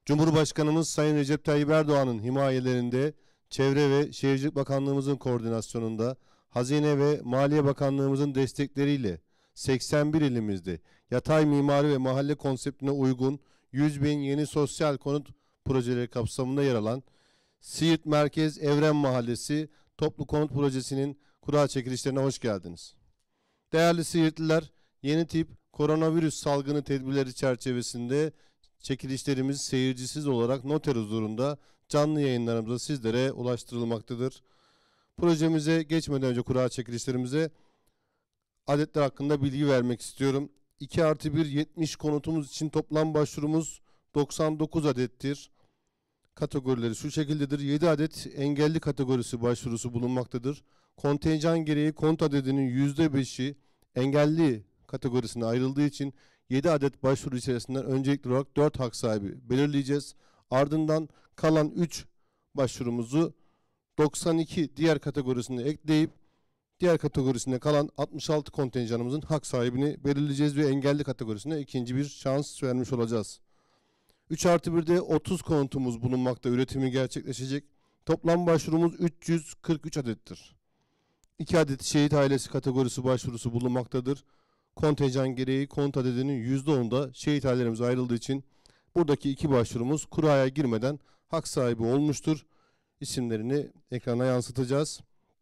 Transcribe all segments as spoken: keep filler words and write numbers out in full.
Cumhurbaşkanımız Sayın Recep Tayyip Erdoğan'ın himayelerinde Çevre ve Şehircilik Bakanlığımızın koordinasyonunda Hazine ve Maliye Bakanlığımızın destekleriyle seksen bir ilimizde yatay mimari ve mahalle konseptine uygun yüz bin yeni sosyal konut projeleri kapsamında yer alan Siirt Merkez Evren Mahallesi Toplu Konut Projesi'nin kura çekilişlerine hoş geldiniz. Değerli Siirtliler, yeni tip koronavirüs salgını tedbirleri çerçevesinde çekilişlerimiz seyircisiz olarak noter huzurunda canlı yayınlarımızda sizlere ulaştırılmaktadır. Projemize geçmeden önce kura çekilişlerimize adetler hakkında bilgi vermek istiyorum. iki artı bir yetmiş konutumuz için toplam başvurumuz doksan dokuz adettir. Kategorileri şu şekildedir. yedi adet engelli kategorisi başvurusu bulunmaktadır. Kontenjan gereği konut adedinin yüzde beşi engelli kategorisine ayrıldığı için yedi adet başvuru içerisinden öncelikli olarak dört hak sahibi belirleyeceğiz. Ardından kalan üç başvurumuzu doksan iki diğer kategorisine ekleyip diğer kategorisinde kalan altmış altı kontenjanımızın hak sahibini belirleyeceğiz ve engelli kategorisine ikinci bir şans vermiş olacağız. üç artı birde otuz konutumuz bulunmakta, üretimi gerçekleşecek. Toplam başvurumuz üç yüz kırk üç adettir. iki adet şehit ailesi kategorisi başvurusu bulunmaktadır. Kontenjan gereği konut adedinin yüzde onunda şehit ailelerimize ayrıldığı için buradaki iki başvurumuz kuraya girmeden hak sahibi olmuştur. İsimlerini ekrana yansıtacağız.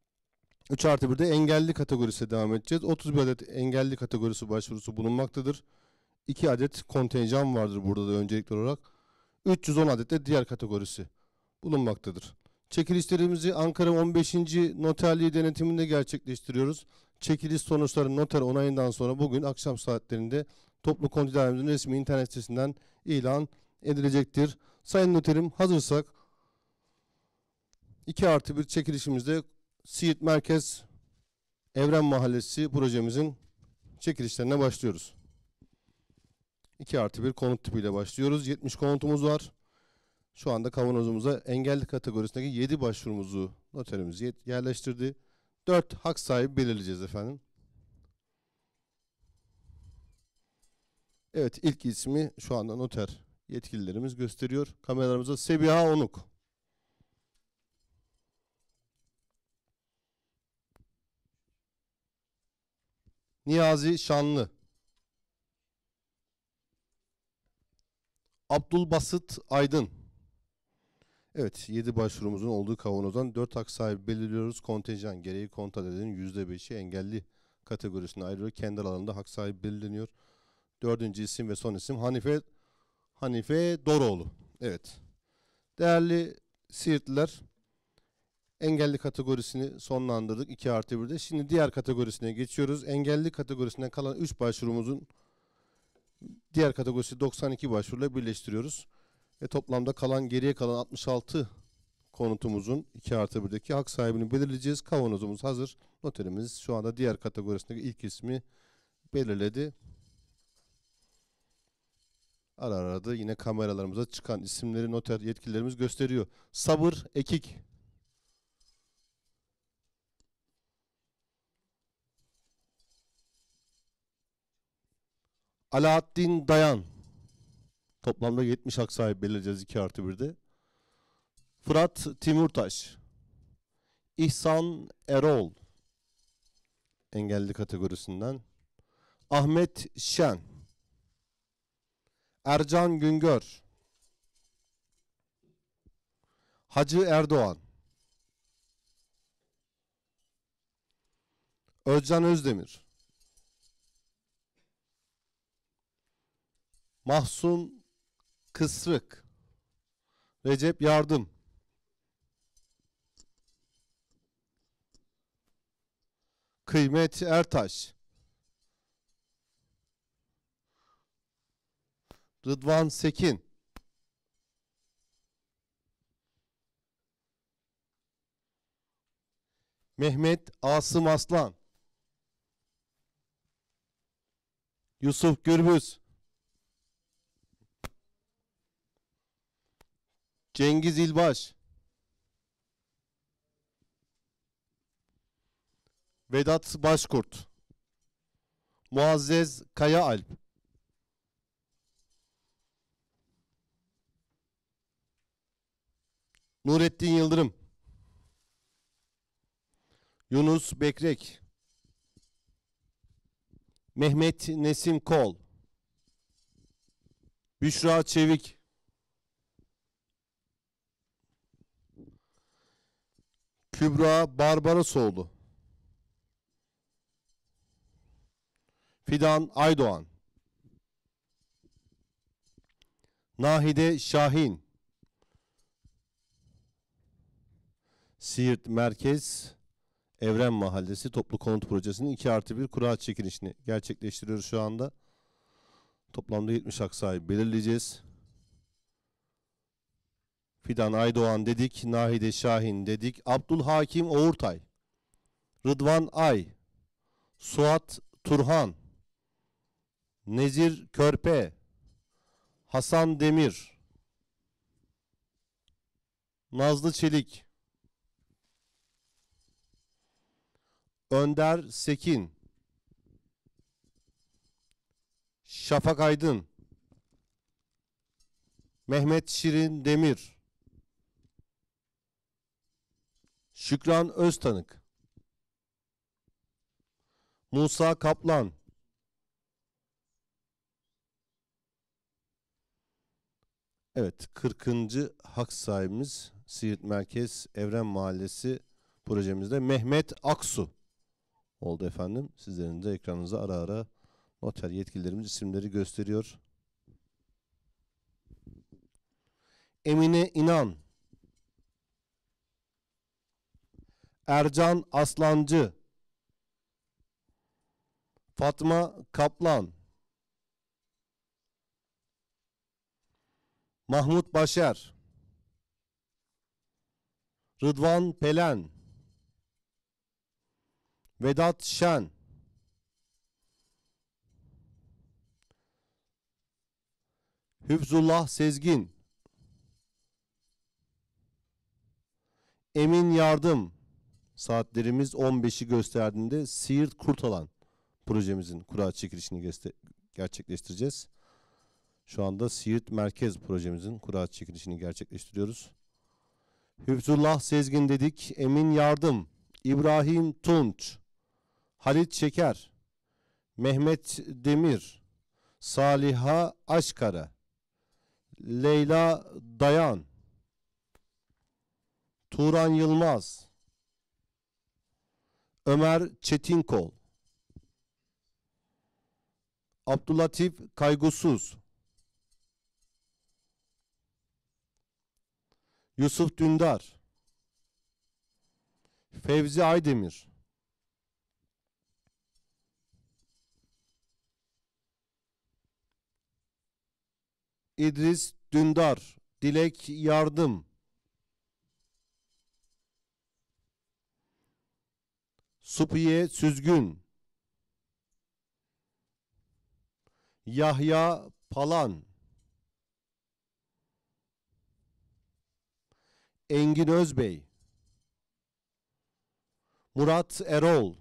üç artı birde engelli kategorisine devam edeceğiz. otuz bir adet engelli kategorisi başvurusu bulunmaktadır. iki adet kontenjan vardır burada da öncelikli olarak. üç yüz on adet de diğer kategorisi bulunmaktadır. Çekilişlerimizi Ankara on beşinci Noterliği denetiminde gerçekleştiriyoruz. Çekiliş sonuçları noter onayından sonra bugün akşam saatlerinde Toplu Konut İdaremizin resmi internet sitesinden ilan edilecektir. Sayın Noterim, hazırsak iki artı bir çekilişimizde Siirt Merkez Evren Mahallesi projemizin çekilişlerine başlıyoruz. iki artı bir konut tipiyle başlıyoruz. yetmiş konutumuz var. Şu anda kavanozumuza engelli kategorisindeki yedi başvurumuzu noterimiz yerleştirdi. dört hak sahibi belirleyeceğiz efendim. Evet, ilk ismi şu anda noter yetkililerimiz gösteriyor. Kameralarımıza Sebiha Onuk. Niyazi Şanlı. Abdülbasit Aydın. Evet, yedi başvurumuzun olduğu kavanozdan dört hak sahibi belirliyoruz. Kontenjan gereği konut adedinin yüzde beşi engelli kategorisine ayrılıyor. Kendi alanında hak sahibi belirleniyor. Dördüncü isim ve son isim Hanife Hanife Doroğlu. Evet. Değerli Siirtliler, engelli kategorisini sonlandırdık iki artı birde. Şimdi diğer kategorisine geçiyoruz. Engelli kategorisine kalan üç başvurumuzun diğer kategorisi doksan iki başvuruyla birleştiriyoruz. Ve toplamda kalan geriye kalan altmış altı konutumuzun iki artı birdeki hak sahibini belirleyeceğiz. Kavanozumuz hazır. Noterimiz şu anda diğer kategorisindeki ilk ismi belirledi. Ara ara da yine kameralarımıza çıkan isimleri noter yetkililerimiz gösteriyor. Sabır Ekik. Alaaddin Dayan. Toplamda yetmiş hak sahibi belirleyeceğiz iki artı birde. Fırat Timurtaş. İhsan Erol. Engelli kategorisinden. Ahmet Şen. Ercan Güngör. Hacı Erdoğan. Özcan Özdemir. Mahsun Kısrık. Recep Yardım. Kıymet Ertaş. Rıdvan Sekin. Mehmet Asım Aslan. Yusuf Gürbüz. Cengiz İlbaş. Vedat Başkurt. Muazzez Kayaalp. Nurettin Yıldırım, Yunus Bekrek, Mehmet Nesim Kol, Büşra Çevik, Kübra Barbarasoğlu, Fidan Aydoğan, Nahide Şahin, Siirt Merkez Evren Mahallesi Toplu Konut Projesi'nin iki artı bir kura çekilişini gerçekleştiriyoruz şu anda. Toplamda yetmiş hak sahibi belirleyeceğiz. Fidan Aydoğan dedik, Nahide Şahin dedik, Abdülhakim Oğurtay, Rıdvan Ay, Suat Turhan, Nezir Körpe, Hasan Demir, Nazlı Çelik, Önder Sekin, Şafak Aydın, Mehmet Şirin Demir, Şükran Öztanık, Musa Kaplan, evet, kırkıncı hak sahibimiz Siirt Merkez Evren Mahallesi projemizde Mehmet Aksu oldu efendim. Sizlerin de ekranınıza ara ara noter yetkililerimiz isimleri gösteriyor. Emine İnan, Ercan Aslancı, Fatma Kaplan, Mahmut Başer, Rıdvan Pelen, Vedat Şen, Hüfzullah Sezgin, Emin Yardım. Saatlerimiz on beşi gösterdiğinde Siirt Kurtalan projemizin kura çekilişini gerçekleştireceğiz. Şu anda Siirt Merkez projemizin kura çekilişini gerçekleştiriyoruz. Hüfzullah Sezgin dedik, Emin Yardım, İbrahim Tunç, Halit Şeker, Mehmet Demir, Saliha Aşkara, Leyla Dayan, Turan Yılmaz, Ömer Çetinkol, Abdülatif Kaygusuz, Yusuf Dündar, Fevzi Aydemir, İdris Dündar, Dilek Yardım, Supiye Süzgün, Yahya Palan, Engin Özbey, Murat Erol,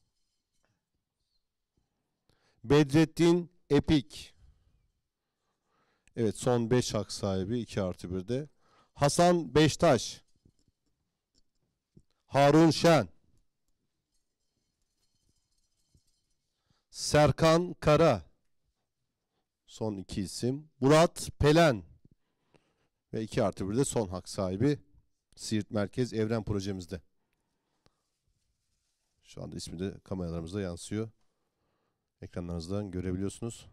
Bedrettin Epik. Evet, son beş hak sahibi iki artı birde. Hasan Beştaş, Harun Şen, Serkan Kara, son iki isim. Murat Pelen ve iki artı birde son hak sahibi Siirt Merkez Evren projemizde. Şu anda ismi de kameralarımızda yansıyor. Ekranlarınızdan görebiliyorsunuz.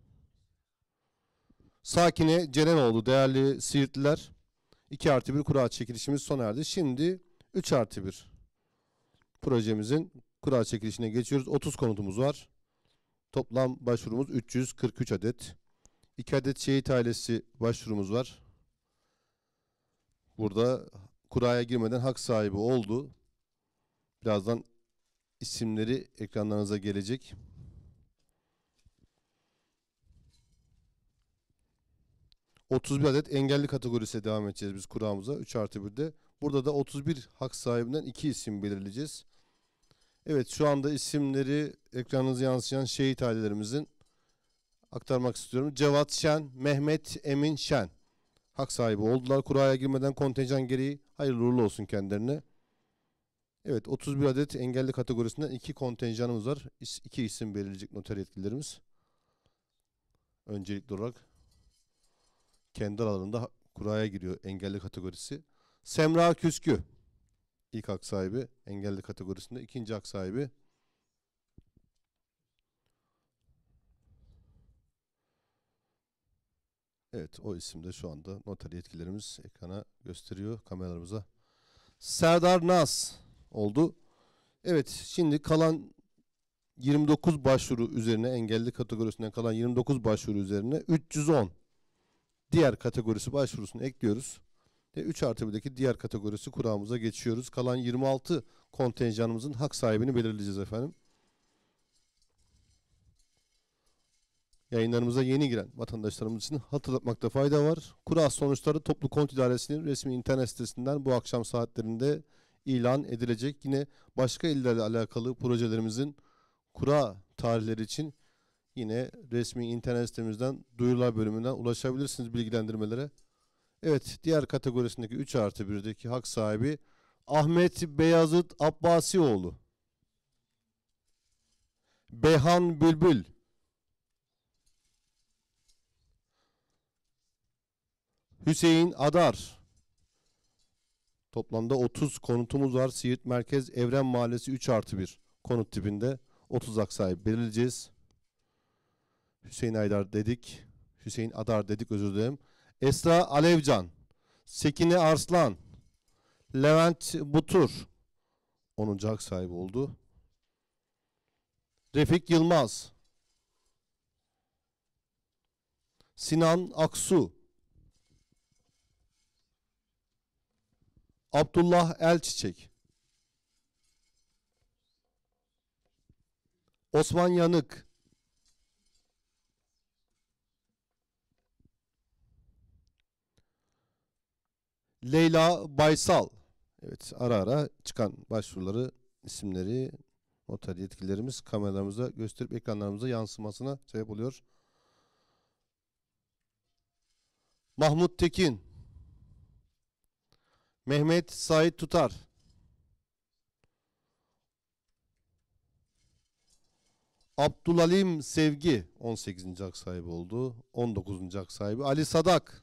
Sakine Celenoğlu, değerli Siirtliler, iki artı bir kura çekilişimiz sona erdi. Şimdi üç artı bir projemizin kura çekilişine geçiyoruz. otuz konutumuz var. Toplam başvurumuz üç yüz kırk üç adet. iki adet şehit ailesi başvurumuz var. Burada kuraya girmeden hak sahibi oldu. Birazdan isimleri ekranlarınıza gelecek. otuz bir adet engelli kategorisine devam edeceğiz biz kuramıza üç artı birde. Burada da otuz bir hak sahibinden iki isim belirleyeceğiz. Evet, şu anda isimleri ekranınıza yansıyan şehit ailelerimizin aktarmak istiyorum. Cevat Şen, Mehmet Emin Şen. hak sahibi oldular. Kuraya girmeden kontenjan gereği hayırlı uğurlu olsun kendilerine. Evet, otuz bir adet engelli kategorisinden iki kontenjanımız var. İs, iki isim belirleyecek noter yetkililerimiz. Öncelikli olarak kendi aralarında kuraya giriyor engelli kategorisi. Semra Küskü ilk hak sahibi engelli kategorisinde. İkinci hak sahibi evet, o isimde şu anda noter yetkilerimiz ekrana gösteriyor kameralarımıza. Serdar Naz oldu. Evet, şimdi kalan yirmi dokuz başvuru üzerine, engelli kategorisinden kalan yirmi dokuz başvuru üzerine üç yüz on diğer kategorisi başvurusunu ekliyoruz. Ve üç artı birdeki diğer kategorisi kuramıza geçiyoruz. Kalan yirmi altı kontenjanımızın hak sahibini belirleyeceğiz efendim. Yayınlarımıza yeni giren vatandaşlarımız için hatırlatmakta fayda var. Kura sonuçları Toplu Konut İdaresi'nin resmi internet sitesinden bu akşam saatlerinde ilan edilecek. Yine başka illerle alakalı projelerimizin kura tarihleri için yine resmi internet sitemizden duyurular bölümünden ulaşabilirsiniz bilgilendirmelere. Evet, diğer kategorisindeki üç artı birdeki hak sahibi Ahmet Beyazıt Abbasioğlu. Beyhan Bülbül. Hüseyin Adar. Toplamda otuz konutumuz var. Siirt Merkez Evren Mahallesi üç artı bir konut tipinde otuz hak sahibi belirleyeceğiz. Hüseyin Aydar dedik. Hüseyin Adar dedik, özür dilerim. Esra Alevcan. Sekine Arslan. Levent Butur. onuncu hak sahibi oldu. Refik Yılmaz. Sinan Aksu. Abdullah Elçiçek. Osman Yanık. Leyla Baysal. Evet, ara ara çıkan başvuruları, isimleri noter yetkililerimiz kameralarımıza gösterip ekranlarımıza yansımasına sebep oluyor. Mahmut Tekin. Mehmet Sait Tutar. Abdülalim Sevgi on sekizinci hak sahibi oldu. on dokuzuncu hak sahibi Ali Sadak.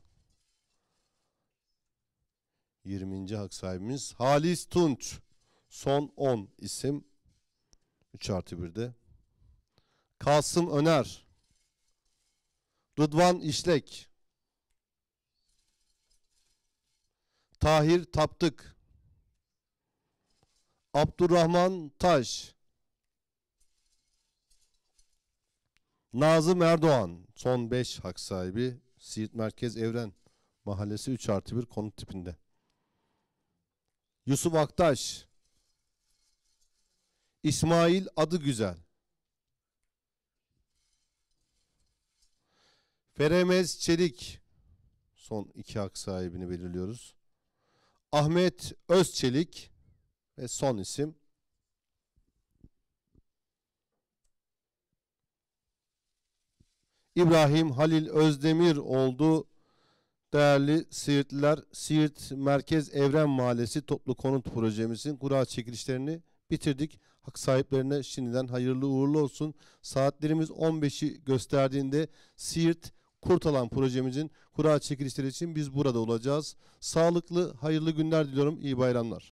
yirminci hak sahibimiz Halis Tunç. Son on isim. üç artı birde. Kasım Öner. Rıdvan İşlek. Tahir Taptık. Abdurrahman Taş. Nazım Erdoğan. Son beş hak sahibi. Siirt Merkez Evren Mahallesi üç artı bir konut tipinde. Yusuf Aktaş. İsmail Adıgüzel. Feremez Çelik. Son iki hak sahibini belirliyoruz. Ahmet Özçelik ve son isim İbrahim Halil Özdemir oldu. Değerli Siirtliler, Siirt Merkez Evren Mahallesi toplu konut projemizin kura çekilişlerini bitirdik. Hak sahiplerine şimdiden hayırlı uğurlu olsun. Saatlerimiz on beşi gösterdiğinde Siirt Kurtalan projemizin kura çekilişleri için biz burada olacağız. Sağlıklı, hayırlı günler diliyorum. İyi bayramlar.